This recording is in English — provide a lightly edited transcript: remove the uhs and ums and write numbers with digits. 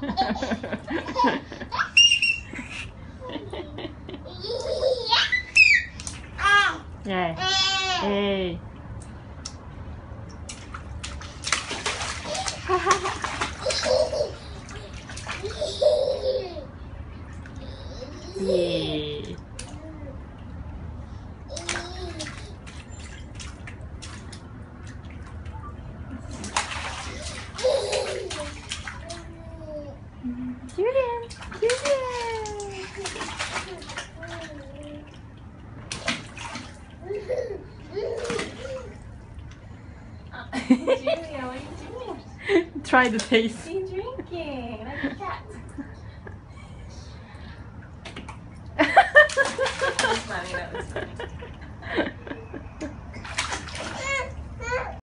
Yeah. Hey. Yeah. Julian, Julian. Julia, what are you doing? Try the taste. What are you drinking? Like a cat. That was funny, that was funny.